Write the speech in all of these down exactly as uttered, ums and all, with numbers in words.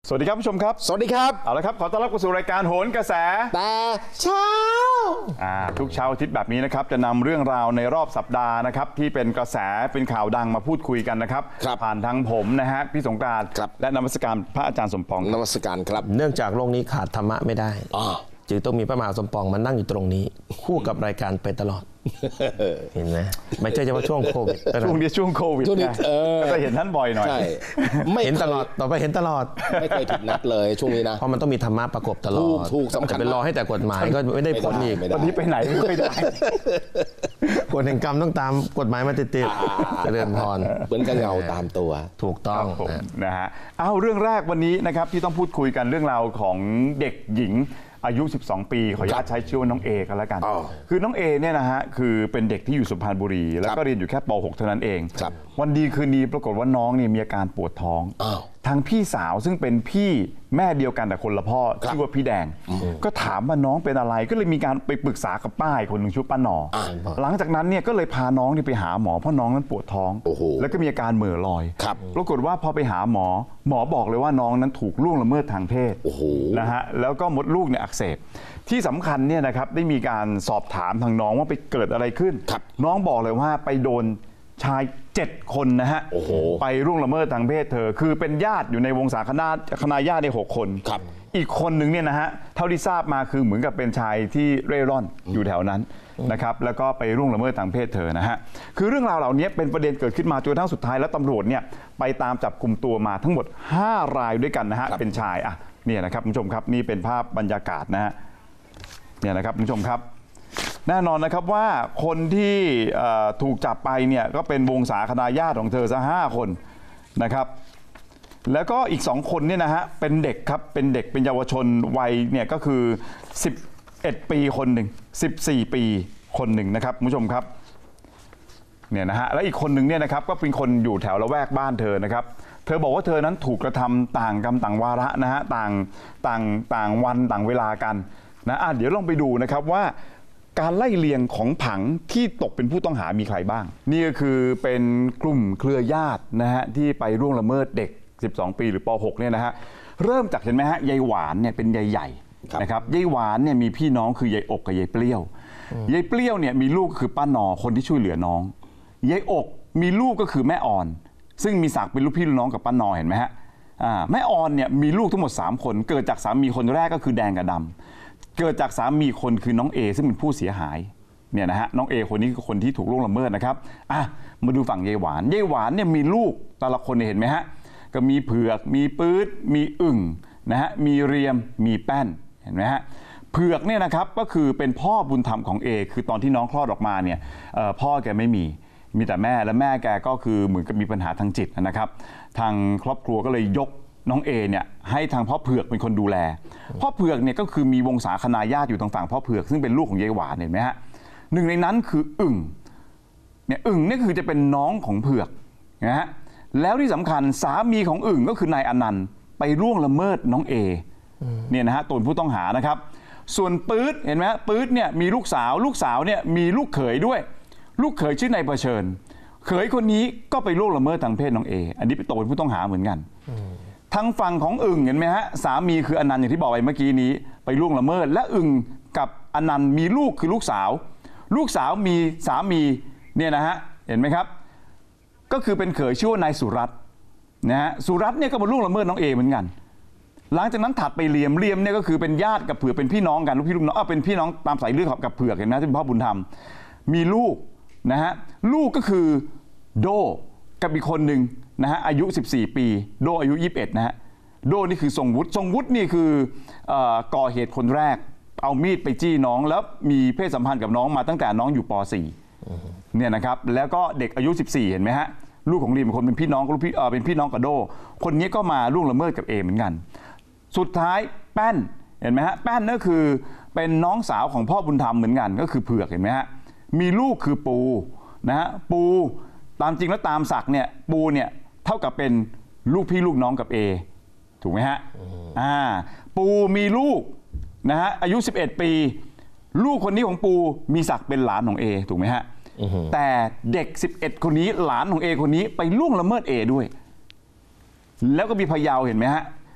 สวัสดีครับผู้ชมครับสวัสดีครับเอาละครับขอต้อนรับเข้าสู่รายการโหนกระแสแต่เช้าอ่าทุกเช้าอาทิตย์แบบนี้นะครับจะนำเรื่องราวในรอบสัปดาห์นะครับที่เป็นกระแสเป็นข่าวดังมาพูดคุยกันนะครับผ่านทางผมนะฮะพี่สงกรานต์และนมัสการพระอาจารย์สมปองนมัสการครับเนื่องจากโลกนี้ขาดธรรมะไม่ได้จึงต้องมีพระมหาสมปองมานั่งอยู่ตรงนี้คู่กับรายการไปตลอดเห็นไหมไม่ใช่เฉพาะช่วงโควิดช่วงนี้ช่วงโควิดก็จะเห็นท่านบ่อยหน่อยไม่เห็นตลอดต่อไปเห็นตลอดไม่เคยผิดนัดเลยช่วงนี้นะเพราะมันต้องมีธรรมะประกบตลอดถูกสำคัญจะไปรอให้แต่กฎหมายก็ไม่ได้ผลอีกวันนี้ไปไหนไม่ได้กฎแห่งกรรมต้องตามกฎหมายมาติดๆเจริญพรเหมือนกับเงาตามตัวถูกต้องนะฮะเอาเรื่องแรกวันนี้นะครับที่ต้องพูดคุยกันเรื่องราวของเด็กหญิงอายุสิบสองปีขออนุญาตใช้ชื่อว่าน้องเอกันแล้วกันคือน้องเอเนี่ยนะฮะคือเป็นเด็กที่อยู่สุพรรณบุรีแล้วก็เรียนอยู่แค่ป หก เท่านั้นเองวันดีคืนดีปรากฏว่าน้องเนี่ยมีอาการปวดท้องทางพี่สาวซึ่งเป็นพี่แม่เดียวกันแต่คนละพ่อชื่อว่าพี่แดงก็ถามว่าน้องเป็นอะไรก็เลยมีการไปปรึกษากับป้าคนหนึ่งชื่อป้าหนอหลังจากนั้นเนี่ยก็เลยพาน้องไปหาหมอเพราะน้องนั้นปวดท้องแล้วก็มีอาการเหม่อลอยปรากฏว่าพอไปหาหมอหมอบอกเลยว่าน้องนั้นถูกล่วงละเมิดทางเพศนะฮะแล้วก็มดลูกเนี่ยอักเสบที่สำคัญเนี่ยนะครับได้มีการสอบถามทางน้องว่าไปเกิดอะไรขึ้นน้องบอกเลยว่าไปโดนชายเจ็ดคนนะฮะไปร่วงละเมิดทางเพศเธอคือเป็นญาติอยู่ในวงศาคณะคณะญาติในหกคนอีกคนหนึ่งเนี่ยนะฮะเท่าที่ทราบมาคือเหมือนกับเป็นชายที่เร่ร่อนอยู่แถวนั้นนะครับแล้วก็ไปร่วงละเมิดทางเพศเธอนะฮะคือเรื่องราวเหล่านี้เป็นประเด็นเกิดขึ้นมาจนกระทั่งสุดท้ายแล้วตำรวจเนี่ยไปตามจับกลุ่มตัวมาทั้งหมดห้ารายด้วยกันนะฮะเป็นชายอ่ะเนี่ยนะครับคุณผู้ชมครับนี่เป็นภาพบรรยากาศนะฮะเนี่ยนะครับคุณผู้ชมครับแน่นอนนะครับว่าคนที่ถูกจับไปเนี่ยก็เป็นวงศาคณะญาติของเธอซะห้าคนนะครับแล้วก็อีกสองคนเนี่ยนะฮะเป็นเด็กครับเป็นเด็กเป็นเยาวชนวัยเนี่ยก็คือสิบเอ็ดปีคนหนึ่งสิบสี่ปีคนหนึ่งนะครับคุณผู้ชมครับเนี่ยนะฮะและอีกคนหนึ่งเนี่ยนะครับก็เป็นคนอยู่แถวละแวกบ้านเธอนะครับเธอบอกว่าเธอนั้นถูกกระทำต่างกรรมต่างวาระนะฮะต่างต่างต่างวันต่างเวลากันนะอ่ะเดี๋ยวลองไปดูนะครับว่าการไล่เลียงของผังที่ตกเป็นผู้ต้องหามีใครบ้างนี่ก็คือเป็นกลุ่มเครือญาตินะฮะที่ไปร่วงละเมิดเด็กสิบสองปีหรือป หกเนี่ยนะฮะเริ่มจากเห็นไหมฮะยายหวานเนี่ยเป็นยายใหญ่นะครับยายหวานเนี่ยมีพี่น้องคือยายอกกับยายเปรี้ยวยายเปรี้ยวเนี่ยมีลูกคือป้าหนอคนที่ช่วยเหลือน้องยายอกมีลูกก็คือแม่อ่อนซึ่งมีศักดิ์เป็นลูกพี่ลูกน้องกับป้าหนอเห็นไหมฮะแม่อ่อนเนี่ยมีลูกทั้งหมดสามคนเกิดจากสามีคนแรกก็คือแดงกับดำเกิดจากสามีคนคือน้องเอซึ่งเป็นผู้เสียหายเนี่ยนะฮะน้องเอคนนี้คือคนที่ถูกล่วงละเมิดนะครับอ่ะมาดูฝั่งยายหวานยายหวานเนี่ยมีลูกแต่ละคนเนี่ยเห็นไหมฮะก็มีเผือกมีปื๊ดมีอึ่งนะฮะมีเรียมมีแป้นเห็นไหมฮะเผือกเนี่ยนะครับก็คือเป็นพ่อบุญธรรมของเอคือตอนที่น้องคลอดออกมาเนี่ยพ่อแกไม่มีมีแต่แม่และแม่แกก็คือเหมือนกับมีปัญหาทางจิตนะครับทางครอบครัวก็เลยยกน้องเอเนี่ยให้ทางพ่อเผือกเป็นคนดูแลพ่อเผือกเนี่ยก็คือมีวงศาคณาญาติอยู่ทางฝั่งพ่อเผือกซึ่งเป็นลูกของยายหวานเห็นไหมฮะหนึ่งในนั้นคืออึ่งเนี่ยอึ่งนี่คือจะเป็นน้องของเผือกนะฮะแล้วที่สำคัญสามีของอึ่งก็คือนายอนันต์ไปร่วงละเมิดน้องเอเนี่ยนะฮะตนผู้ต้องหานะครับส่วนปื๊ดเห็นไหมปื๊ดเนี่ยมีลูกสาวลูกสาวเนี่ยมีลูกเขยด้วยลูกเขยชื่อนายเผชิญเขยคนนี้ก็ไปล่วงละเมิดทางเพศน้องเออันนี้เป็นตนผู้ต้องหาเหมือนกันทางฝั่งของอึ่งเห็นไหมฮะสามีคืออนันต์อย่างที่บอกไปเมื่อกี้นี้ไปล่วงละเมิดและอึ่งกับอนันต์มีลูกคือลูกสาวลูกสาวมีสามีเนี่ยนะฮะเห็นไหมครับก็คือเป็นเขยชื่อว่านายสุรัตน์นะฮะสุรัตน์เนี่ยก็มาล่วงละเมิดน้องเอเหมือนกันหลังจากนั้นถัดไปเลียมเลียมเนี่ยก็คือเป็นญาติกับเผือกเป็นพี่น้องกันลูกพี่ลูกน้องเป็นพี่น้องตามสายเลือดกับเผือกเห็นไหมที่เป็นพ่อบุญธรรมมีลูกนะฮะลูกก็คือโดกับอีกคนหนึ่งนะฮะอายุสิบสี่ปีโดอายุยี่สิบเอ็ดนะฮะโดนี่คือทรงวุฒิทรงวุฒินี่คือก่อเหตุคนแรกเอามีดไปจี้น้องแล้วมีเพศสัมพันธ์กับน้องมาตั้งแต่น้องอยู่ป สี่เนี่ยนะครับแล้วก็เด็กอายุสิบสี่เห็นไหมฮะลูกของรีมคนเป็นพี่น้องลูกพี่เออเป็นพี่น้องกับโดคนนี้ก็มาล่วงละเมิดกับเอเหมือนกันสุดท้ายแป้นเห็นไหมฮะแป้นก็คือเป็นน้องสาวของพ่อบุญธรรมเหมือนกันก็คือเผือกเห็นไหมฮะมีลูกคือปูนะฮะปูตามจริงแล้วตามศักดิ์เนี่ยปูเนี่ยเท่ากับเป็นลูกพี่ลูกน้องกับเอถูกไหมฮะอ่าปูมีลูกนะฮะอายุสิบเอ็ดปีลูกคนนี้ของปูมีศักดิ์เป็นหลานของเอถูกไหมฮะแต่เด็กสิบเอ็ดคนนี้หลานของเอคนนี้ไปล่วงละเมิดเอด้วยแล้วก็มีพยาวเห็นไหมฮะ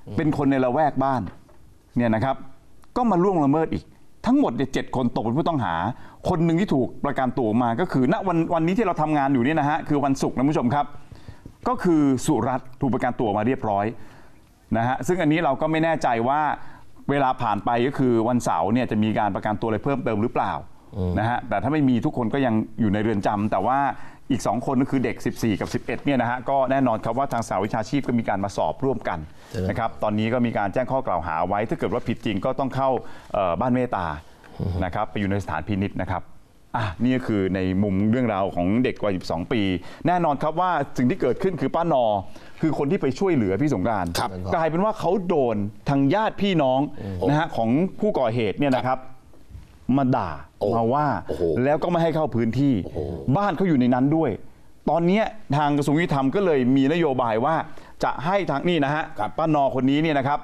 เป็นคนในละแวกบ้านเนี่ยนะครับก็มาล่วงละเมิดอีกทั้งหมดเนี่ยเจ็ดคนตกเป็นผู้ต้องหาคนหนึ่งที่ถูกประกันตัวมาก็คือณวันวันนี้ที่เราทำงานอยู่เนี่ยนะฮะคือวันศุกร์นะผู้ชมครับก็คือสุรัตน์ถูกประกันตัวมาเรียบร้อยนะฮะซึ่งอันนี้เราก็ไม่แน่ใจว่าเวลาผ่านไปก็คือวันเสาร์เนี่ยจะมีการประกันตัวอะไรเพิ่มเติมหรือเปล่านะฮะแต่ถ้าไม่มีทุกคนก็ยังอยู่ในเรือนจำแต่ว่าอีกสองคนก็คือเด็กสิบสี่กับสิบเอ็ดเนี่ยนะฮะก็แน่นอนครับว่าทางสหวิชาชีพก็มีการมาสอบร่วมกันนะครับตอนนี้ก็มีการแจ้งข้อกล่าวหาไว้ถ้าเกิดว่าผิดจริงก็ต้องเข้าบ้านเมตตานะครับไปอยู่ในสถานพินิจนะครับอ่ะนี่ก็คือในมุมเรื่องราวของเด็กวัยสิบสองปีแน่นอนครับว่าสิ่งที่เกิดขึ้นคือป้านอคือคนที่ไปช่วยเหลือพี่สงกรานต์กลายเป็นว่าเขาโดนทางญาติพี่น้องนะฮะของผู้ก่อเหตุเนี่ยนะครับมาด่ามาว่าแล้วก็ไม่ให้เข้าพื้นที่บ้านเขาอยู่ในนั้นด้วยตอนนี้ทางกระทรวงยุติธรรมก็เลยมีนโยบายว่าจะให้ทางนี่นะฮะป้านอคนนี้เนี่ยนะครับ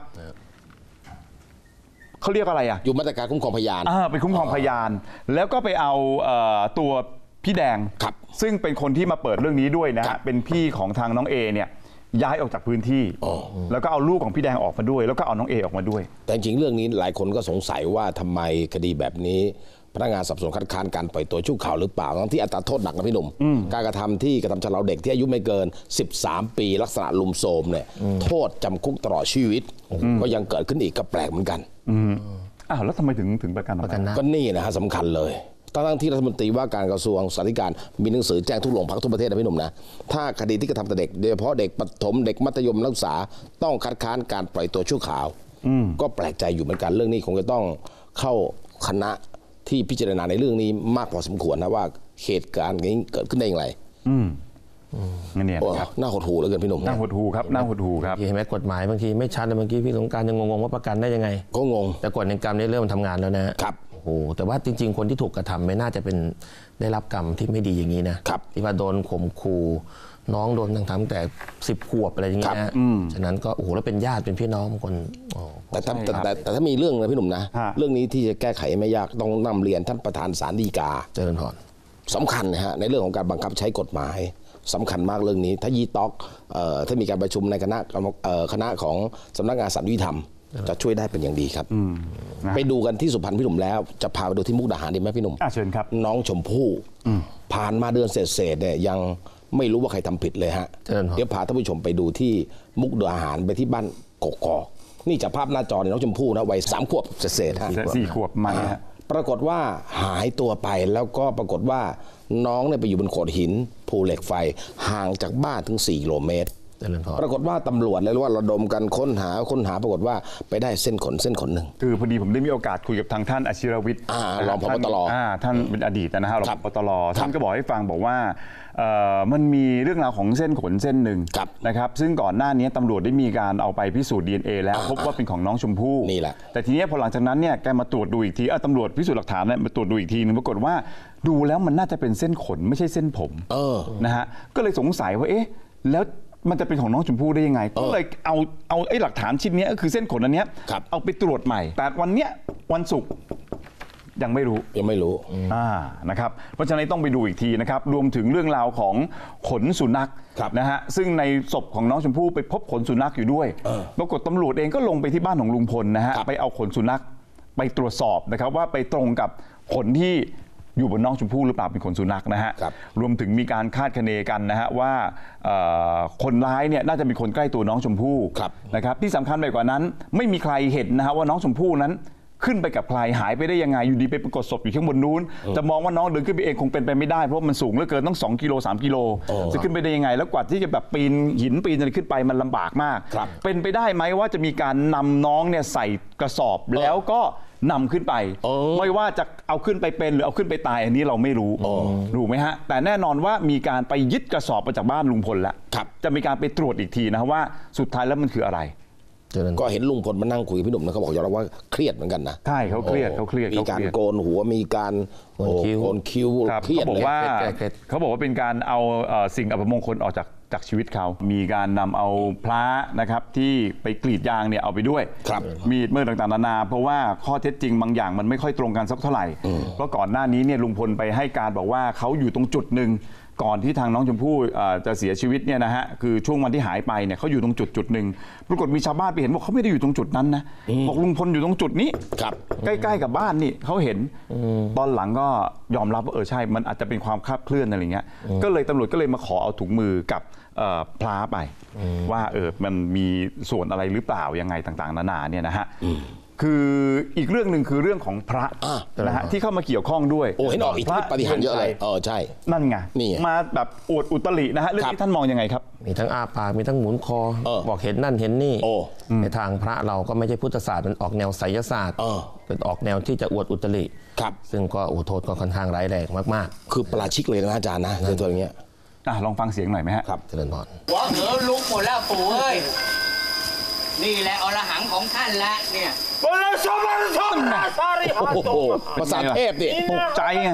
เขาเรียกอะไรอ่ะอยู่มาตรการคุ้มครองพยานอ่าไปคุ้มครองพยานแล้วก็ไปเอาเอ่อตัวพี่แดงซึ่งเป็นคนที่มาเปิดเรื่องนี้ด้วยนะฮะเป็นพี่ของทางน้องเอเนี่ยย้ายออกจากพื้นที่แล้วก็เอาลูกของพี่แดงออกมาด้วยแล้วก็เอาน้องเอออกมาด้วยแต่จริงเรื่องนี้หลายคนก็สงสัยว่าทำไมคดีแบบนี้พนักงานสอบสวนคัดค้านการปล่อยตัวชั่วคราวหรือเปล่าทั้งที่อัตราโทษหนักนะพี่หนุ่มการกระทำที่กระทำชำเราเด็กที่อายุไม่เกินสิบสามปีลักษณะลุมโทรมเนี่ยโทษจำคุกตลอดชีวิตก็ยังเกิดขึ้นอีกก็แปลกเหมือนกันอ้าวแล้วทำไมถึงถึงประกันประกันก็นี่นะฮะสำคัญเลยทั้งที่รัฐมนตรีว่าการกระทรวงสาธารณสุขมีหนังสือแจ้งทุกโรงพักทุกประเทศนะพี่หนุ่มนะถ้าคดีที่กระทำต่อเด็กโดยเฉพาะเด็กประถมเด็กมัธยมนักศึกษาต้องคัดค้านการปล่อยตัวชั่วคราวก็แปลกใจอยู่เหมือนกันเรื่องนี้คงจะต้องเข้าคณะที่พิจารณาในเรื่องนี้มากพอสมควรนะว่าเหตุการณ์นี้เกิดขึ้นได้อย่างไรนั่นเนี่ยหน้าหดหู่เหลือเกินพี่หนุ่มหน้าหดหู่ครับหน้าหดหู่ครับเห็นไหมกฎหมายบางทีไม่ชัดเลยเมื่อกี้พี่สงกรานต์ยังงงๆว่าประกันได้ยังไงก็งงแต่กฎแห่งกรรมนี่เริ่มทำงานแล้วนะครับโอ้แต่ว่าจริงๆคนที่ถูกกระทำไม่น่าจะเป็นได้รับกรรมที่ไม่ดีอย่างนี้นะครับที่ว่าโดนข่มขู่น้องโดนตั้งแต่สิบขวบอะไรอย่างเงี้ยฉะนั้นก็โอ้โหแล้วเป็นญาติเป็นพี่น้องคนแต่ถ้าแต่แต่ถ้ามีเรื่องนะพี่หนุ่มนะเรื่องนี้ที่จะแก้ไขไม่ยากต้องนำเรียนท่านประธานศาลฎีกาเจริญพรสำคัญนะฮะในเรื่องของการบังคับใช้กฎหมายสำคัญมากเรื่องนี้ถ้ายีต็อกถ้ามีการประชุมในคณะคณะของสำนักงานศาลยุติธรรมจะช่วยได้เป็นอย่างดีครับไปดูกันที่สุพรรณพี่หนุ่มแล้วจะพาไปดูที่มุกดาหารดีไหมพี่หนุ่มเชิญครับน้องชมพู่ผ่านมาเดือนเศษๆเนี่ยยังไม่รู้ว่าใครทำผิดเลยฮะเดี๋ยวพาท่านผู้ชมไปดูที่มุกดาหารไปที่บ้านกกอกนี่จากภาพหน้าจอเนี่ยน้องชมพู่นะวัยสามขวบเศษๆฮะสี่ขวบมาปรากฏว่าหายตัวไปแล้วก็ปรากฏว่าน้องเนี่ยไปอยู่บนโขดหินภูเหล็กไฟห่างจากบ้านถึงสี่กิโลเมตรปรากฏว่าตำรวจเลยว่าระดมกันค้นหาค้นหาปรากฏว่าไปได้เส้นขนเส้นขนหนึ่งคือพอดีผมได้มีโอกาสคุยกับทางท่านอชิรวิทย์รองผบตรท่านเป็นอดีตนะฮะรองผบตรท่านก็บอกให้ฟังบอกว่ามันมีเรื่องราวของเส้นขนเส้นหนึ่งนะครับซึ่งก่อนหน้านี้ตำรวจได้มีการเอาไปพิสูจน์ ดี เอ็น เอ แล้วพบว่าเป็นของน้องชมพู่นี่แหละแต่ทีนี้พอหลังจากนั้นเนี่ยแกมาตรวจดูอีกทีตำรวจพิสูจน์หลักฐานเนี่ยมาตรวจดูอีกทีนึงปรากฏว่าดูแล้วมันน่าจะเป็นเส้นขนไม่ใช่เส้นผมนะฮะก็เลยสงสัยว่าเอ๊ะแล้วมันจะเป็นของน้องชมพู่ได้ยังไงก็เลยเอาเอาไอ้หลักฐานชิ้นนี้ก็คือเส้นขนอันนี้เอาไปตรวจใหม่แต่วันเนี้ยวันศุกร์ยังไม่รู้ยังไม่รู้อ่านะครับเพราะฉะนั้นต้องไปดูอีกทีนะครับรวมถึงเรื่องราวของขนสุนัขนะฮะซึ่งในศพของน้องชมพู่ไปพบขนสุนัขอยู่ด้วยปรากฏตำรวจเองก็ลงไปที่บ้านของลุงพลนะฮะไปเอาขนสุนัขไปตรวจสอบนะครับว่าไปตรงกับขนที่อยู่บนน้องชมพู่หรือเปล่าเป็นขนสุนัขนะฮะรวมถึงมีการคาดคะเนกันนะฮะว่าคนร้ายเนี่ยน่าจะเป็นคนใกล้ตัวน้องชมพู่นะครับที่สำคัญไปกว่านั้นไม่มีใครเห็นนะฮะว่าน้องชมพู่นั้นขึ้นไปกับใครหายไปได้ยังไงอยู่ดีไปปรากฏศพอยู่ข้างบนนู้นจะมองว่าน้องเดินขึ้นไปเองคงเป็นไปไม่ได้เพราะมันสูงเหลือเกินต้องสองกิโลสามกิโลจะขึ้นไปได้ยังไงแล้วกว่าที่จะแบบปีนหินปีนอะไรขึ้นไปมันลำบากมากเป็นไปได้ไหมว่าจะมีการนำน้องเนี่ยใส่กระสอบแล้วก็นำขึ้นไปไม่ว่าจะเอาขึ้นไปเป็นหรือเอาขึ้นไปตายอันนี้เราไม่รู้รู้ไหมฮะแต่แน่นอนว่ามีการไปยึดกระสอบมาจากบ้านลุงพลแล้วจะมีการไปตรวจอีกทีนะว่าสุดท้ายแล้วมันคืออะไรก็เห็นลุงพลมานั่งคุยกับพี่หนุ่มนะเขาบอกยอมรับว่าเครียดเหมือนกันนะใช่เขาเครียดเขาเครียดมีการโกนหัวมีการโกนคิ้วเครียดเลยเขาบอกว่าเขาบอกว่าเป็นการเอาสิ่งอัปมงคลออกจากจากชีวิตเขามีการนำเอาพระนะครับที่ไปกรีดยางเนี่ยเอาไปด้วยมีดเมื่อต่างๆนานาเพราะว่าข้อเท็จจริงบางอย่างมันไม่ค่อยตรงกันสักเท่าไหร่เพราะก่อนหน้านี้เนี่ยลุงพลไปให้การบอกว่าเขาอยู่ตรงจุดหนึ่งก่อนที่ทางน้องชมพู่จะเสียชีวิตเนี่ยนะฮะคือช่วงวันที่หายไปเนี่ยเขาอยู่ตรงจุดจุดหนึ่งปรากฏมีชาวบ้านไปเห็นบอกเขาไม่ได้อยู่ตรงจุดนั้นนะบอกลุงพลอยู่ตรงจุดนี้ใกล้ๆกับบ้านนี่เขาเห็นตอนหลังก็ยอมรับว่าเออใช่มันอาจจะเป็นความคลาดเคลื่อนอะไรเงี้ยก็เลยตำรวจก็เลยมาขอเอาถุงมือกับพลาไปว่าเออมันมีส่วนอะไรหรือเปล่ายังไงต่างๆนานาเนี่ยนะฮะคืออีกเรื่องหนึ่งคือเรื่องของพระนะฮะที่เข้ามาเกี่ยวข้องด้วยโอ้เห็นออกอิทธิฤทธิ์ปาฏิหาริย์เยอะเลยเออใช่นั่นไงมาแบบอวดอุตรินะฮะเรื่องนี้ท่านมองยังไงครับมีทั้งอ้าปากมีทั้งหมุนคอบอกเห็นนั่นเห็นนี่ในทางพระเราก็ไม่ใช่พุทธศาสตร์มันออกแนวไสยศาสตร์เป็นออกแนวที่จะอวดอุตริซึ่งก็อุโทษก็ค่อนข้างร้ายแรงมากๆคือปราชิกเลยนะอาจารย์นะเรื่องตัวอย่างเงี้ยลองฟังเสียงหน่อยไหมฮะครับเจริญพรหัวเหอลุกหมดแล้วปู่เอ้ยนี่แหละอรหังของท่านละเนี่ยโอ้โหภาษาเทพดิตกใจไง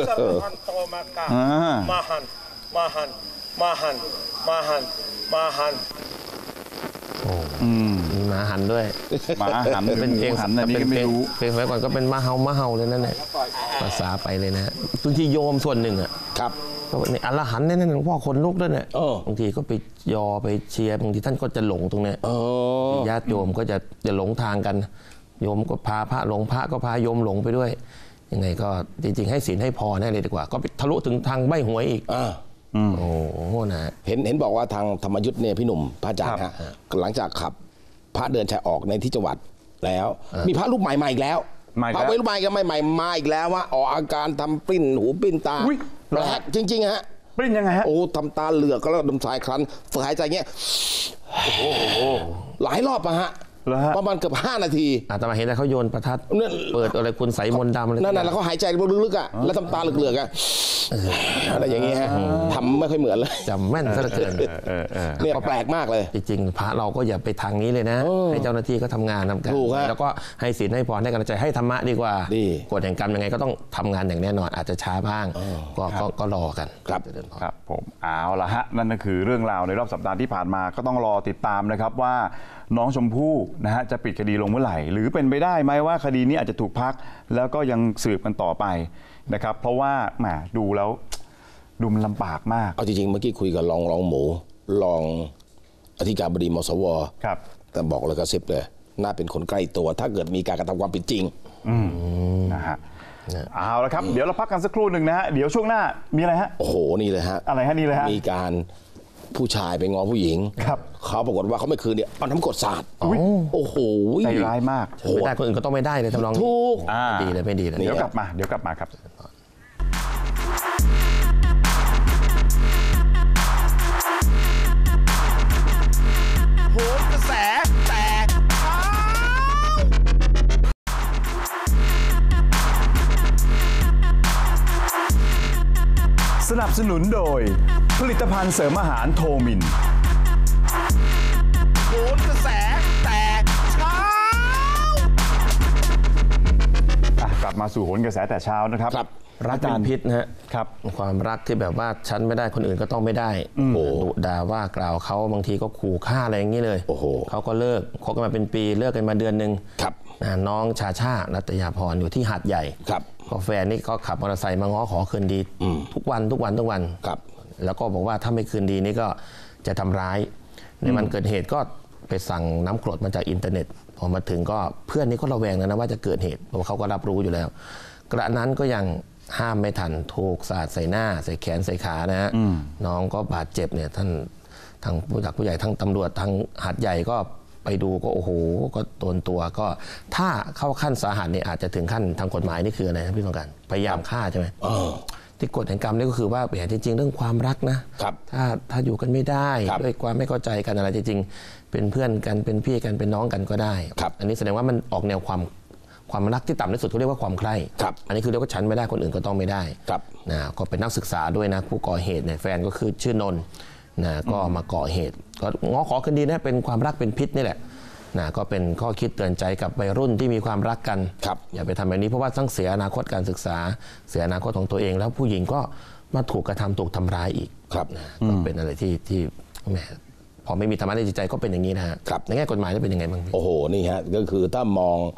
มาหันมาหันมาหันมาหันมาหันโอ้มีมาหันด้วยมาหันเป็นเพลงหันอันนี้ก็ไม่รู้เพลงไว้ก่อนก็เป็นมาเฮามาเฮาเลยนั่นแหละภาษาไปเลยนะบางทีโยมส่วนหนึ่งอ่ะครับก็ในอรหันต์เนี่ยหลวงพ่อคนลุกด้วยเนี่ยบางทีก็ไปยอไปเชียร์บางทีท่านก็จะหลงตรงนี้ญาติโยมก็จะจะหลงทางกันโยมก็พาพระหลงพระก็พาโยมหลงไปด้วยยังไงก็จริงๆให้ศีลให้พอแน่เลยดีกว่าก็ไปทะลุถึงทางใบหวยอีกโอ้โหนะเห็นเห็นบอกว่าทางธรรมยุทธ์เนี่ยพี่หนุ่มพระอาจารย์ฮะหลังจากขับพระเดินชายออกในที่จังหวัดแล้วมีพระรูปใหม่มาอีกแล้วพระไว้รูปใหม่ก็ไม่ใหม่มาอีกแล้วว่าออกอาการทำปริ้นหูปริ้นตาแปลกจริงๆฮะปริ้นยังไงฮะโอ้ทำตาเหลือกก็แล้วดมสายครั้นฝืนหายใจเงี้ยหลายรอบอะฮะประมาณเกือบห้านาทีอาตมาเห็นแต่เขาโยนประทัดเปิดอะไรคุณใส่มนต์ดำอะไรนั่นน่ะแล้วเขาหายใจลึกๆอ่ะแล้วทำตาเหลือกๆอ่ะอะไรอย่างเงี้ยฮะทำไม่ค่อยเหมือนเลยจำแม่นซะเหลือเกินเนี่ยแปลกมากเลยจริงๆพระเราก็อย่าไปทางนี้เลยนะให้เจ้าหน้าที่ก็ทำงานทำการแล้วก็ให้ศีลให้พรให้กำลังใจให้ธรรมะดีกว่ากฎแห่งกรรมยังไงก็ต้องทำงานอย่างแน่นอนอาจจะช้าบ้างก็ก็รอกันครับครับผมเอาละฮะนั่นก็คือเรื่องราวในรอบสัปดาห์ที่ผ่านมาก็ต้องรอติดตามนะครับว่าน้องชมพู่นะฮะจะปิดคดีลงเมื่อไหร่หรือเป็นไปได้ไหมว่าคดีนี้อาจจะถูกพักแล้วก็ยังสืบกันต่อไปนะครับเพราะว่าแหมดูแล้วดูมันลำบากมากเอาจริงๆเมื่อกี้คุยกับรองรองหมูรองอธิการบดีมสวครับแต่บอกเลยกระซิบเลยน่าเป็นคนใกล้ตัวถ้าเกิดมีการกระทำความผิดจริงอืมนะฮะเอาละครับเดี๋ยวเราพักกันสักครู่หนึ่งนะฮะเดี๋ยวช่วงหน้ามีอะไรฮะโอ้โหนี่เลยฮะอะไรฮะนี่เลยฮะมีการผู้ชายไปง้อผู้หญิงครับเขาปรากฏว่าเขาไม่คืนเนี่ยเอาน้ำกรดสาดโอ้โหใจร้ายมากไม่ได้คนอื่นก็ต้องไม่ได้เลยทำนองถูกดีเลยไม่ดีเลยเดี๋ยวกลับมาเดี๋ยวกลับมาครับโหนกระแสแตกสนับสนุนโดยผลิตภัณฑ์เสริมอาหารโทมินโหนกระแสแตกเช้ากลับมาสู่โหนกระแสแต่เช้านะครับรักเป็นพิษนะฮะครับความรักที่แบบว่าฉันไม่ได้คนอื่นก็ต้องไม่ได้โอ้ดุด่าว่ากล่าวเขาบางทีก็ขู่ฆ่าอะไรอย่างนี้เลยโอ้โหเขาก็เลิกคบกันมาเป็นปีเลิกกันมาเดือนหนึ่งครับน้องชาชารัตยาพรอยู่ที่หาดใหญ่ครับก็แฟนนี่ก็ขับมอเตอร์ไซค์มาง้อขอคืนดีทุกวันทุกวันทุกวันครับแล้วก็บอกว่าถ้าไม่คืนดีนี่ก็จะทำร้ายในวันเกิดเหตุก็ไปสั่งน้ำกรดมาจากอินเทอร์เน็ตพอมาถึงก็เพื่อนนี่ก็ระแวงนะว่าจะเกิดเหตุเพราะเขาก็รับรู้อยู่แล้วกระนั้นก็ยังห้ามไม่ทันถูกสาดใส่หน้าใส่แขนใส่ขานะฮะน้องก็บาดเจ็บเนี่ยท่านทางผู้หลักผู้ใหญ่ทั้งตำรวจทางหาดใหญ่ก็ไปดูก็โอ้โหก็โดนตัวก็ถ้าเข้าขั้นสาหัสเนี่ยอาจจะถึงขั้นทางกฎหมายนี่คืออะไรนะพี่ต้องการพยายามฆ่าใช่ไหมที่กฎแห่งกรรมนี่ก็คือว่าจริงๆเรื่องความรักนะถ้าถ้าอยู่กันไม่ได้ด้วยความไม่เข้าใจกันอะไรจริงๆเป็นเพื่อนกันเป็นพี่กันเป็นน้องกันก็ได้อันนี้แสดงว่ามันออกแนวความความรักที่ต่ำที่สุดเขาเรียกว่าความใคร่อันนี้คือเรียกว่าฉันไม่ได้คนอื่นก็ต้องไม่ได้นะก็เป็นนักศึกษาด้วยนะผู้ก่อเหตุเนี่ยแฟนก็คือชื่อนนท์นะก็มาก่อเหตุก็ง้อขอคืนดีนะเป็นความรักเป็นพิษนี่แหละนะก็เป็นข้อคิดเตือนใจกับวัยรุ่นที่มีความรักกันอย่าไปทำแบบนี้เพราะว่าต้องเสียอนาคตการศึกษาเสียอนาคตของตัวเองแล้วผู้หญิงก็มาถูกกระทำถูกทำร้ายอีกนะก็เป็นอะไรที่ที่แหมพอไม่มีธรรมะในจิตใจก็เป็นอย่างนี้นะฮะในแง่กฎหมายจะเป็นยังไงบ้างโอ้โหนี่ฮะก็คือถ้ามอง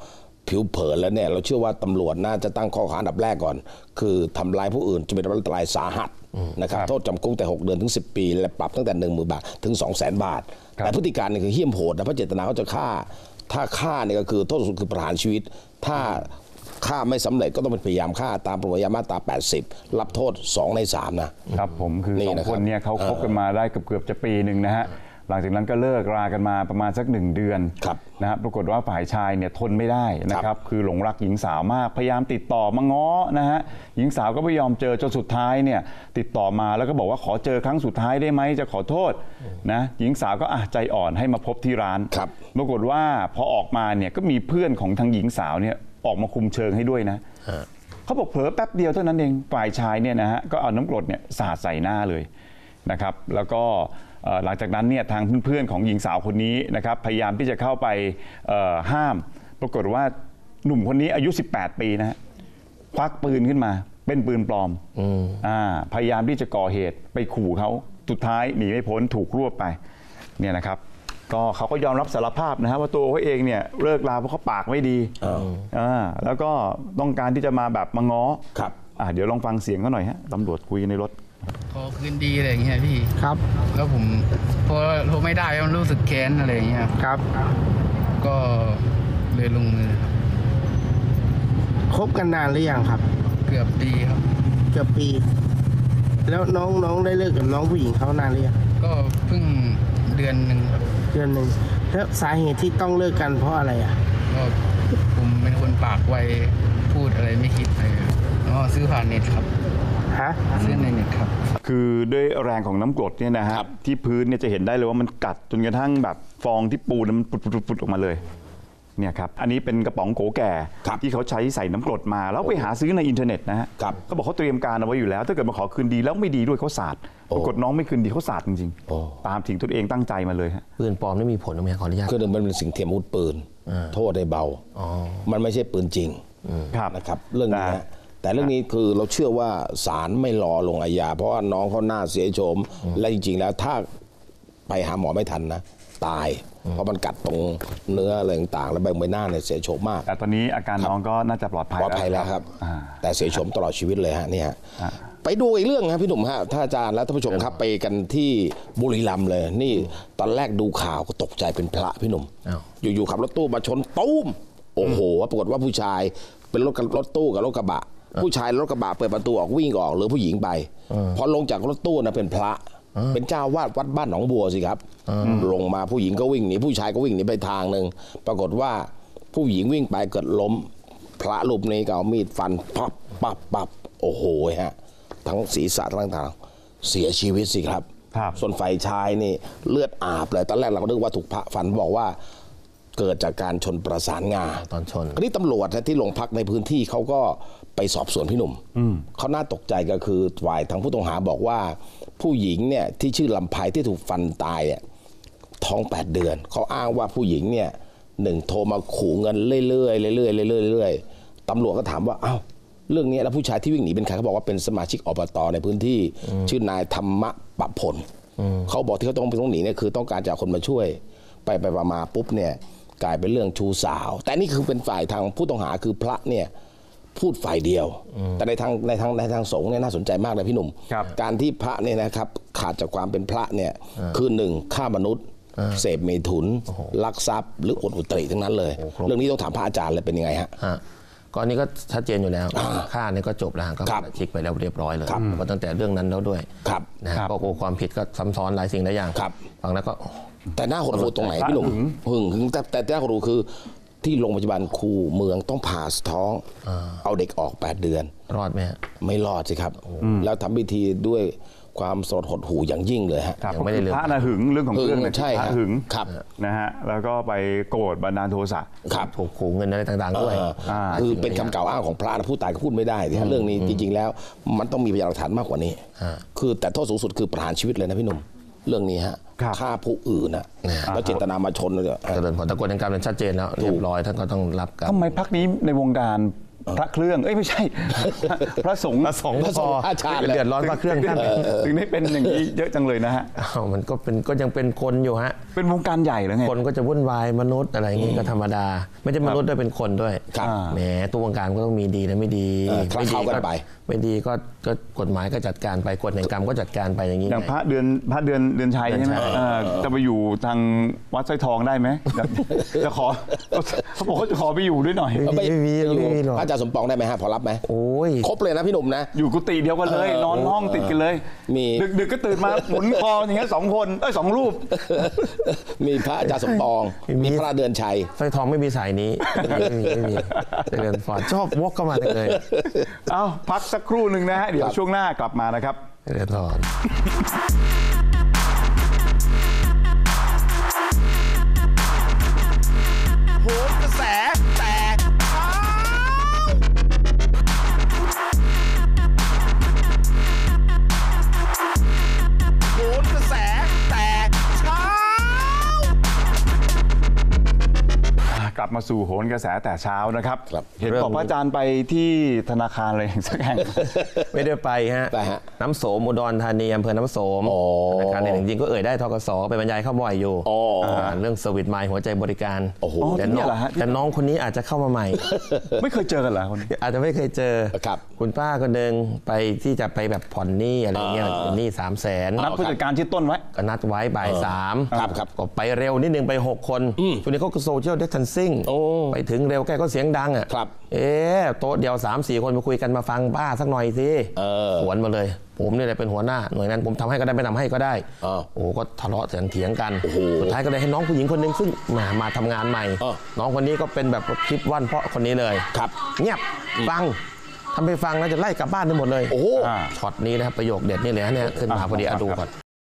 ผิวเผินแล้วเนี่ยเราเชื่อว่าตำรวจน่าจะตั้งข้อหาอันดับแรกก่อน คือทำร้ายผู้อื่นจะเป็นอันตรายสาหัสนะครับโทษจำคุกแต่หกเดือนถึงสิบปีและปรับตั้งแต่หนึ่งหมื่นบาทถึงสองแสนบาทแต่พฤติการนี่คือเหี้ยมโหดนะเพราะเจตนาเขาจะฆ่าถ้าฆ่าเนี่ยก็คือโทษสูงสุดคือประหารชีวิตถ้าฆ่าไม่สำเร็จก็ต้องเป็นพยายามฆ่าตามประมวลกฎหมายมาตราแปดสิบรับโทษสองในสามนะครับผมคือสองคนเนี่ยเขาคบกันมาได้เกือบๆจะปีหนึ่งนะฮะหลังจากนั้นก็เลิกรากันมาประมาณสักหนึ่งเดือนนะฮะปรากฏว่าฝ่ายชายเนี่ยทนไม่ได้นะครับคือหลงรักหญิงสาวมากพยายามติดต่อมาง้อนะฮะหญิงสาวก็ไม่ยอมเจอจนสุดท้ายเนี่ยติดต่อมาแล้วก็บอกว่าขอเจอครั้งสุดท้ายได้ไหมจะขอโทษนะหญิงสาวก็อ่ะใจอ่อนให้มาพบที่ร้านปรากฏว่าพอออกมาเนี่ยก็มีเพื่อนของทางหญิงสาวเนี่ยออกมาคุมเชิงให้ด้วยนะเขาบอกเผลอแป๊บเดียวเท่านั้นเองฝ่ายชายเนี่ยนะฮะก็เอาน้ำกรดเนี่ยสาดใส่หน้าเลยนะครับแล้วก็หลังจากนั้นเนี่ยทางเพื่อนๆของหญิงสาวคนนี้นะครับพยายามที่จะเข้าไปห้ามปรากฏว่าหนุ่มคนนี้อายุสิบแปดปีนะฮะควักปืนขึ้นมาเป็นปืนปลอมอ่าพยายามที่จะก่อเหตุไปขู่เขาสุดท้ายหนีไม่พ้นถูกรวบไปเนี่ยนะครับก็เขาก็ยอมรับสารภาพนะฮะว่าตัวเขาเองเนี่ยเลิกลาเพราะเขาปากไม่ดีอ่าแล้วก็ต้องการที่จะมาแบบมาง้อครับอ่าเดี๋ยวลองฟังเสียงเขาหน่อยฮะตำรวจคุยในรถขอคืนดีอะไรอย่างเงี้ยพี่ครับแล้วผมพอโทรไม่ได้มันรู้สึกแค้นอะไรอย่างเงี้ยครับก็เลยลงมือครับคบกันนานหรือยังครับเกือบปีครับเกือบปีแล้วน้องน้องได้เลิกกับน้องผู้หญิงเขานานหรือยังก็เพิ่งเดือนหนึ่งครับเดือนหนึ่งแล้วสาเหตุที่ต้องเลิกกันเพราะอะไรอ่ะก็ผมเป็นคนปากไวพูดอะไรไม่คิดเลยอ๋อซื้อผ่านเน็ตครับฮะซื้อในเน็ตครับคือด้วยแรงของน้ำกรดเนี่ยนะฮะที่พื้นเนี่ยจะเห็นได้เลยว่ามันกัดจนกระทั่งแบบฟองที่ปูนมันปุดๆออกมาเลยเนี่ยครับอันนี้เป็นกระป๋องโกแก่ที่เขาใช้ใส่น้ำกรดมาแล้วไปหาซื้อในอินเทอร์เน็ตนะฮะเขาบอกเขาเตรียมการเอาไว้อยู่แล้วถ้าเกิดมาขอคืนดีแล้วไม่ดีด้วยเขาสาดปรากฏน้องไม่คืนดีเขาสาดจริงๆตามถึงตัวเองตั้งใจมาเลยฮะปืนปลอมไม่มีผลไหมขออนุญาตคือมันเป็นสิ่งเทียมอาวุธปืนโทษได้เบามันไม่ใช่ปืนจริงนะครับเรื่องนี้แต่เรื่องนี้คือเราเชื่อว่าศาลไม่รอลงอาญาเพราะว่าน้องเขาหน้าเสียโฉมและจริงๆแล้วถ้าไปหาหมอไม่ทันนะตายเพราะมันกัดตรงเนื้ออะไรต่างๆแล้วใบหน้าเนี่ยเสียโฉมมากแต่ตอนนี้อาการน้องก็น่าจะปลอดภัยปลอดภัยแล้วครับแต่เสียโฉมตลอดชีวิตเลยฮะนี่ฮะไปดูอีกเรื่องครับพี่หนุ่มฮะท่านอาจารย์และท่านผู้ชมครับไปกันที่บุรีรัมย์เลยนี่ตอนแรกดูข่าวก็ตกใจเป็นพระพี่หนุ่มอยู่ๆขับรถตู้มาชนตุ้มโอ้โหปรากฏว่าผู้ชายเป็นรถรถตู้กับรถกระบะผู้ชายรถกระบะเปิดประตูออกวิ่งออกหรือผู้หญิงไปพอลงจากรถตู้นะเป็นพระเป็นเจ้าวาดวัดบ้านหนองบัวสิครับลงมาผู้หญิงก็วิ่งหนีผู้ชายก็วิ่งหนีไปทางหนึ่งปรากฏว่าผู้หญิงวิ่งไปเกิดล้มพระรูปนี้ก็เอามีดฟันปับปับปับโอ้โหฮะทั้งศีรษะทั้งทางเสียชีวิตสิครับส่วนฝ่ายชายนี่เลือดอาบเลยตอนแรกเราก็นึกว่าถูกพระฟันบอกว่าเกิดจากการชนประสานงาตอนชนนี่ตำรวจที่โรงพักในพื้นที่เขาก็ไปสอบสวนพี่หนุ่มเขาน่าตกใจก็คือฝ่ายทางผู้ต้องหาบอกว่าผู้หญิงเนี่ยที่ชื่อลำไพที่ถูกฟันตายเนี่ยท้องแปดเดือนเขาอ้างว่าผู้หญิงเนี่ยหนึ่งโทรมาขู่เงินเรื่อยๆเรื่อยๆเรื่อยๆเรื่อยๆตำรวจก็ถามว่าอ้าวเรื่องนี้แล้วผู้ชายที่วิ่งหนีเป็นใครเขาบอกว่าเป็นสมาชิกอบตในพื้นที่ชื่อนายธรรมะปะผลเขาบอกที่เขาต้องไปต้องหนีเนี่ยคือต้องการจะคนมาช่วยไปไปมาปุ๊บเนี่ยกลายเป็นเรื่องชูสาวแต่นี่คือเป็นฝ่ายทางผู้ต้องหาคือพระเนี่ยพูดฝ่ายเดียวแต่ในทางในทางในทางสงฆ์เนี่ยน่าสนใจมากเลยพี่หนุ่มการที่พระเนี่ยนะครับขาดจากความเป็นพระเนี่ยคือหนึ่งฆ่ามนุษย์เสพเมถุนลักทรัพย์หรืออดอุตริทั้งนั้นเลยเรื่องนี้ต้องถามพระอาจารย์เลยเป็นยังไงฮะก่อนนี้ก็ชัดเจนอยู่แล้วฆ่าเนี่ยก็จบแล้วก็ชิกไปแล้วเรียบร้อยเลยก็ตั้งแต่เรื่องนั้นแล้วด้วยนะก็โอ้ความผิดก็ซ้ำซ้อนหลายสิ่งหลายอย่างฟังแล้วก็แต่หน้าหดหูตรงไหนพี่หนุ่มหึงหึงแต่แต่หน้าหดหูคือที่โรงพยาบาลคูเมืองต้องผ่าท้องเอาเด็กออกแปดเดือนรอดไหมไม่รอดสิครับแล้วทำพิธีด้วยความสลดหดหูอย่างยิ่งเลยฮะไม่ได้เรื่องพระนะหึงเรื่องของเรื่องใช่พระหึงนะฮะแล้วก็ไปโกรธบันดาลโทสะถูกขู่เงินอะไรต่างๆด้วยคือเป็นคำกล่าวอ้างของพระนะผู้ตายก็พูดไม่ได้เรื่องนี้จริงๆแล้วมันต้องมีพยานหลักฐานมากกว่านี้คือแต่โทษสูงสุดคือประหารชีวิตเลยนะพี่หนุ่มเรื่องนี้ฮะฆ่าผู้อื่นนะแล้วเจตนามาชนเลยเจริญผลตะกวนทางการเป็นชัดเจนแล้วเรียบร้อยท่านก็ต้องรับกันทำไมพักนี้ในวงการพระเครื่องเอ้ยไม่ใช่ พระสงฆ์พระสงฆ์พระสงฆ์อาชาติเลยเดือดร้อนพระเครื่องท่านถึงได้เป็นอย่างนี้เยอะจังเลยนะฮะอ้าวมันก็เป็นก็ยังเป็นคนอยู่ฮะเป็นวงการใหญ่แล้วไงคนก็จะวุ่นวายมนุษย์อะไรอย่างนี้ก็ธรรมดา ไม่ใช่มนุษย์ด้วยเป็นคนด้วยครับแหมตัววงการก็ต้องมีดีและไม่ดีเออคละไม่ดีเคล้ากันไปไม่ดีก็ก็กฎหมายก็จัดการไปกฎแห่งกรรมก็จัดการไปอย่างนี้อย่างพระเดือนพระเดือนเดือนชัยใช่ไหมเดือนชัยเออจะไปอยู่ทางวัดสร้อยทองได้ไหมจะขอเขาบอกเขาจะขอไปอยู่ด้วยหน่อยไม่มีไม่มีอยู่ไม่มีหรอกพระอาจารย์สมปองได้ไหมฮะพอรับไหมโอ้ยครบเลยนะพี่หนุ่มนะอยู่กุฏิเดียวกันเลย นอนห้องติดกันเลยมีดึกดึกก็ตื่นมาหมุนคออย่างเงี้ยสองคนเอ้ยสองรูปมีพระอาจารย์สมปอง มีพระเดือนชัยสร้อยทองไม่มีสายนี้ไม่มีไม่มีเจริญพรชอบวกเข้ามาจังเลยเอ้าพักสักครู่หนึ่งนะฮะเดี๋ยวช่วงหน้ากลับมานะครับเจริญพรโหนกระแสแตกเช้าโหนกระแสแตกเช้ากลับมาสู่โหนกระแสแต่เช้านะครับครับเห็นบอกว่าอาจารย์ไปที่ธนาคารอะไรสักแห่งไม่ได้ไปฮะไปฮะน้ำโสมอุดรธานีอำเภอน้ำโสมอ๋อธนาคารเนี่ยจริงๆก็เอ่ยได้ทกสไปบรรยายเข้าบ่อยอยู่อ๋ออ่าเรื่องสวิตไมล์หัวใจบริการโอ้โหแต่ที่เนี่น้อย งเหรอฮะแต่น้องคนนี้อาจจะเข้ามาใหม่ไม่เคยเจอกันเหรอคนนี้อาจจะไม่เคยเจอครับคุณป้าก็เดินไปที่จะไปแบบผ่อนหนี้อะไรเงี้ยอ่าเป็นหนี้สามแสนนัดผู้จัดการชื่อต้นไว้ก็นัดไว้บ่ายสามครับครับก็ไปเร็วนิดนึงไปหกคนช่วงนี้เขาก็โซเชียลเดสทันซิ่งโอ้ไปถึงเร็วแกก็เสียงดังอ่ะครับเอ๊ะโต๊ะเดียว สามสี่ คนมาคุยกันมาฟังป้าสักหน่อยสิเออสวนมาเลย ผมนี่แหละเป็นหัวหน้าหน่วยนั้นผมทำให้ก็ได้ไม่ทำให้ก็ได้อ้าวโอ้ก็ทะเลาะเถียงเถียงกันโอ้โหสุดท้ายก็เลยให้น้องผู้หญิงคนหนึงซึ่งมามาทำงานใหม่อ้าวน้องคนนี้ก็เป็นแบบคลิปวันเพราะคนนี้เลยครับเงียบฟังทำไปฟังแล้วจะไล่กลับบ้านทั้งหมดเลยโอ้โหอ่าช็อตนี้นะครับประโยคเด็ดนี่เลยฮะเนี่ยขึ้นมาพอดีอะดูก่อน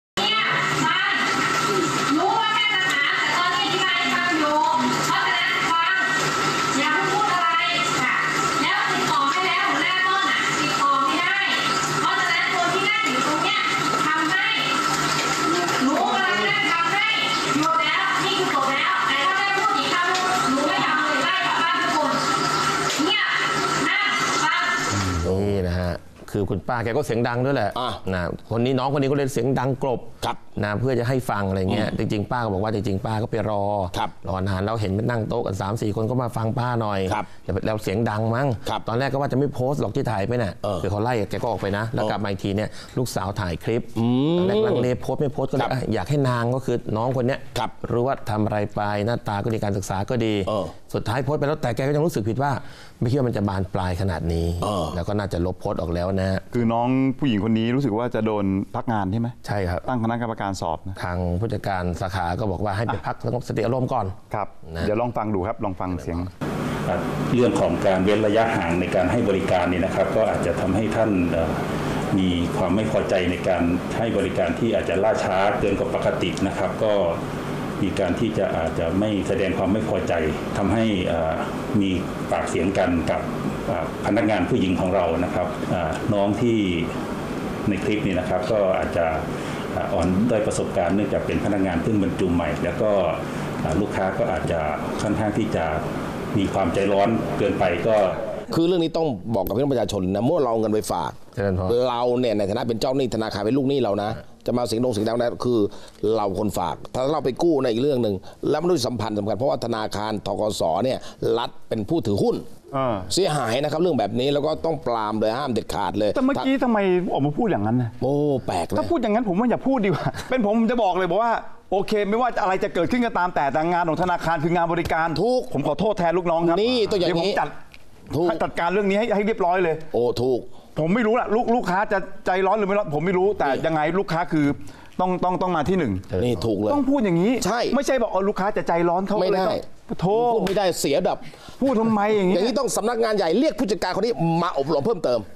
รู้ว่าแม่จะถามแต่ตอนนี้อธิบายให้ฟังอยู่เพราะฉะนั้นฟังอย่าเพิ่งพูดอะไรค่ะแล้วติดต่อให้แล้วหัวหน้าต้นอ่ะติดต่อไม่ได้ เพราะฉะนั้นคนที่นั่งอยู่ตรงเนี้ยทำให้หนูกำลังนั่งทำให้หยุดแล้วนี่คือจบแล้วแต่ถ้าแม่พูดอีกคำหนูไม่ทำเลยไล่กลับบ้านทุกคนเงียบนั่งฟังนี่นะฮะคือคุณป้าแกก็เสียงดังด้วยแหละอ่ะนะคนนี้น้องคนนี้ก็เลยเสียงดังกลบครับนะเพื่อจะให้ฟังอะไรเงี้ยจริงๆป้าก็บอกว่าจริงๆป้าก็ไปรอครับรอนานแล้วเห็นมันนั่งโต๊ะกัน สามสี่ คนก็มาฟังป้าหน่อยครับแต่แล้วเสียงดังมั้งครับตอนแรกก็ว่าจะไม่โพสต์หรอกที่ถ่ายไปน่ะเออคือเขาไล่แกก็ออกไปนะ แล้วกลับมาอีกทีเนี่ยลูกสาวถ่ายคลิปตอนแรกลังเลโพสต์ไม่โพสต์ก็เลครัยบอ่ะอยากให้นางก็คือน้องคนเนี้ยครับรู้ว่าทำอะไรไปหน้าตาก็ดีการศึกษาก็ดีเออสุดท้ายโพสต์ไปแล้วแต่แกก็ยังรู้สึกผิดว่าไม่คิดว่ามันจะบานปลายขนาดนี้เออแล้วก็น่าจะลบโพสต์ออกแล้วนะฮะคือน้องผู้หญิงคนนี้รู้สึกว่าจะโดนพักงานใช่ไหมใช่ครับตั้งคณะกรรมการสอบนะทางผู้จัดการสาขาก็บอกว่าให้ไปพักสงบสติอารมณ์ก่อนครับนะเดี๋ยวลองฟังดูครับลองฟังเสียงเรื่องของการเว้นระยะห่างในการให้บริการเนี่ยนะครับ ก็อาจจะทำให้ท่านเอ่อมีความไม่พอใจในการให้บริการที่อาจจะล่าช้าเกินกว่าปกตินะครับ ก็มีการที่จะอาจจะไม่แสดงความไม่พอใจทำให้เอ่อมีปากเสียงกันกับเอ่อพนักงานผู้หญิงของเรานะครับเอ่อน้องที่ในคลิปนี้นะครับ ก็อาจจะอ่อนด้อยประสบการณ์เนื่องจากเป็นพนักงานเพิ่งบรรจุใหม่ แล้วก็ลูกค้าก็อาจจะค่อนข้างที่จะมีความใจร้อนเกินไปก็คือเรื่องนี้ต้องบอกกับพี่น้องประชาชนนะเมื่อเราเอาเงินไปฝากเจริญพรเราเนี่ยในฐานะเป็นเจ้าหนี้ธนาคารเป็นลูกหนี้เรานะ จะมาเสียงดงเสียงดังได้คือเราคนฝาก ถ้าเราไปกู้ในอีกเรื่องหนึ่งแล้วมันด้วยสัมพันธ์สำคัญเพราะว่าธนาคารธกสเนี่ยรัฐเป็นผู้ถือหุ้นอ่าเสียหายนะครับเรื่องแบบนี้แล้วก็ต้องปรามเลยห้ามเด็ดขาดเลยแต่เมื่อกี้ทำไมออกมาพูดอย่างนั้นนะโอ้แปลกเลถ้าย พูดอย่างนั้นผมว่าอย่าพูดดีกว่า เป็นผมผมจะบอกเลยบอกว่าโอเค ไม่ว่าอะไรจะเกิดขึ้นก็ตามแต่แต่งานของธนาคารคืองานบริการถูกผมขอโทษแทนลูกน้องครับนี่ตัวอย่างนี้เดี๋ยวผมจัดถูกให้จัดการเรื่องนี้ให้ให้เรียบร้อยเลยโอ้ถูกผมไม่รู้ล่ะลูกลูกค้าจะใจร้อนหรือไม่ร้อนผมไม่รู้แต่ยังไงลูกค้าคือต้องต้องต้องมาที่หนึ่งนี่ถูกเลยต้องพูดอย่างนี้ใช่ไม่ใช่บอกเอาลูกค้าจะใจร้อนเขาไม่เลยได้ต้องโทษพูดไม่ได้เสียแบบพูดทำไมอย่างอนี้ย่างนี้ต้องสำนักงานใหญ่เรียกผู้จัดการคนนี้มาอบรมเพิ่มเติมจะ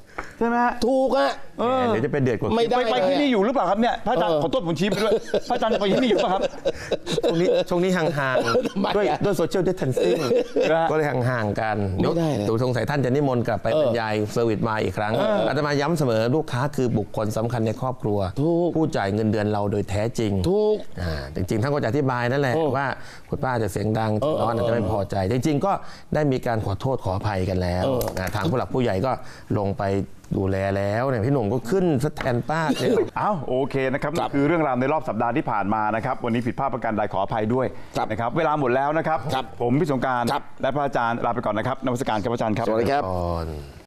ช่ไหมฮะถูกอะเออเดี๋ยวจะเป็นเดือดกว่าไม่ได้ไปไปที่นี่อยู่หรือเปล่าครับเนี่ยพระอาจารย์ขอโทษผมชี้ไปด้วยพระอาจารย์ไปที่นี่อยู่ป่ะครับช่วงนี้ช่วงนี้ห่างๆด้วยด้วยโซเชียลดิสแทนซิ่งก็เลยห่างๆกันเดี๋ยวดูสงสัยท่านจะนิมนต์กลับไปบรรยายเซอร์วิสมาอีกครั้งอาตมาย้ำเสมอลูกค้าคือบุคคลสำคัญในครอบครัวผู้จ่ายเงินเดือนเราโดยแท้จริงถูกจริงๆท่านก็จะอธิบายนั่นแหละว่าคุณป้าจะเสียงดังน้องอาจจะไม่พอใจจริงๆก็ได้มีการขอโทษขออภัยกันแล้วทางผู้หลักผู้ใหญ่ก็ลงไปดูแลแล้วเนี่ยพี่หนุ่มก็ขึ้นสแตนป้าเลยอ้าวโอเคนะครับนี่คือเรื่องราวในรอบสัปดาห์ที่ผ่านมานะครับวันนี้ผิดพลาดประการใดขออภัยด้วยนะครับเวลาหมดแล้วนะครับผมพี่สงกรานต์และพระอาจารย์ลาไปก่อนนะครับนมัสการครับอาจารย์ครับสวัสดีครับ